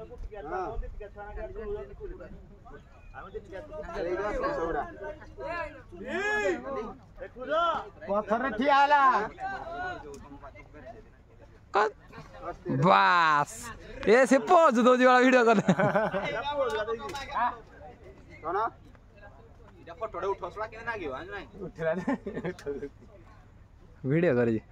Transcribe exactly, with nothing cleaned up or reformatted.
पत्थर ठिया होला बास ऐसे पोज दो जी वाला वीडियो कर कोना इटा फोटो उठोसला केने नागियो आज नाही उठला वीडियो कर जी